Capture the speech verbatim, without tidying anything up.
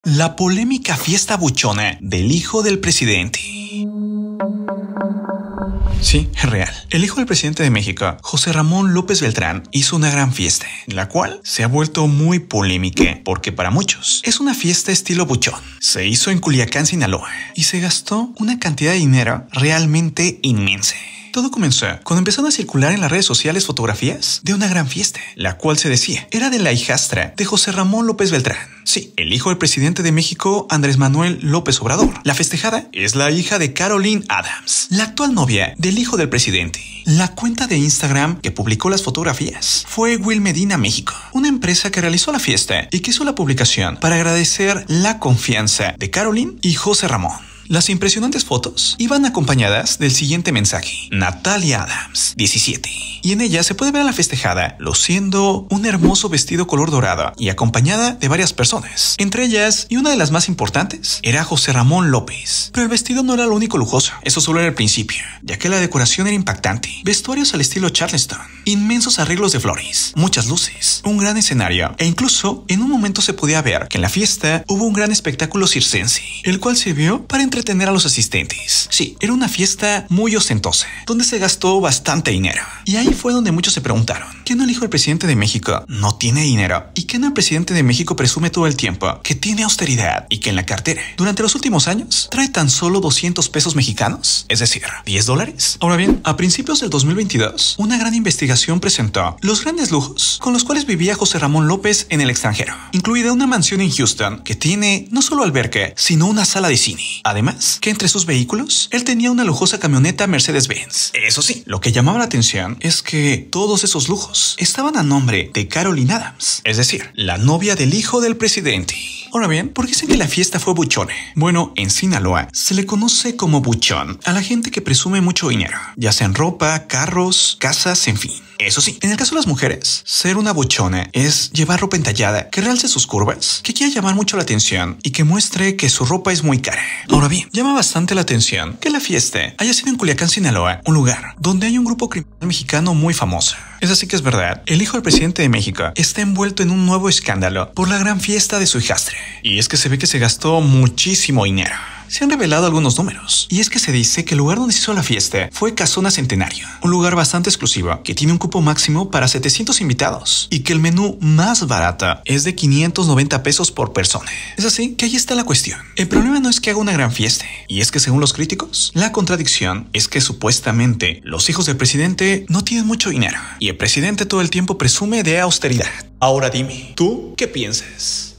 La polémica fiesta buchona del hijo del presidente. Sí, es real. El hijo del presidente de México, José Ramón López Beltrán, hizo una gran fiesta, la cual se ha vuelto muy polémica, porque para muchos es una fiesta estilo buchón. Se hizo en Culiacán, Sinaloa, y se gastó una cantidad de dinero realmente inmensa. Todo comenzó cuando empezaron a circular en las redes sociales fotografías de una gran fiesta, la cual se decía era de la hijastra de José Ramón López Beltrán. Sí, el hijo del presidente de México, Andrés Manuel López Obrador. La festejada es la hija de Caroline Adams, la actual novia del hijo del presidente. La cuenta de Instagram que publicó las fotografías fue Will Medina México, una empresa que realizó la fiesta y que hizo la publicación para agradecer la confianza de Caroline y José Ramón. Las impresionantes fotos iban acompañadas del siguiente mensaje: Natalia Adams, diecisiete. Y en ella se puede ver a la festejada luciendo un hermoso vestido color dorado y acompañada de varias personas. Entre ellas, y una de las más importantes, era José Ramón López. Pero el vestido no era lo único lujoso, eso solo era el principio, ya que la decoración era impactante. Vestuarios al estilo Charleston, inmensos arreglos de flores, muchas luces, un gran escenario, e incluso en un momento se podía ver que en la fiesta hubo un gran espectáculo circense, el cual sirvió para entretener a los asistentes. Sí, era una fiesta muy ostentosa, donde se gastó bastante dinero. Y ahí fue donde muchos se preguntaron: ¿qué no el hijo del presidente de México no tiene dinero? ¿Y qué no el presidente de México presume todo el tiempo que tiene austeridad y que en la cartera durante los últimos años trae tan solo doscientos pesos mexicanos? Es decir, diez dólares. Ahora bien, a principios del dos mil veintidós, una gran investigación presentó los grandes lujos con los cuales vivía José Ramón López en el extranjero, incluida una mansión en Houston que tiene no solo alberca, sino una sala de cine. Además, que entre sus vehículos, él tenía una lujosa camioneta Mercedes-Benz. Eso sí, lo que llamaba la atención es que todos esos lujos estaban a nombre de Caroline Adams, es decir, la novia del hijo del presidente. Ahora bien, ¿por qué dicen que la fiesta fue buchona? Bueno, en Sinaloa se le conoce como buchón a la gente que presume mucho dinero, ya sea en ropa, carros, casas, en fin. Eso sí, en el caso de las mujeres, ser una buchona es llevar ropa entallada que realce sus curvas, que quiera llamar mucho la atención y que muestre que su ropa es muy cara. Ahora bien, llama bastante la atención que la fiesta haya sido en Culiacán, Sinaloa, un lugar donde hay un grupo criminal mexicano muy famoso. Es así que es verdad, el hijo del presidente de México está envuelto en un nuevo escándalo por la gran fiesta de su hijastra. Y es que se ve que se gastó muchísimo dinero. Se han revelado algunos números, y es que se dice que el lugar donde se hizo la fiesta fue Casona Centenario, un lugar bastante exclusivo que tiene un cupo máximo para setecientos invitados, y que el menú más barato es de quinientos noventa pesos por persona. Es así que ahí está la cuestión. El problema no es que haga una gran fiesta, y es que según los críticos, la contradicción es que supuestamente los hijos del presidente no tienen mucho dinero, y el presidente todo el tiempo presume de austeridad. Ahora dime, ¿tú qué piensas?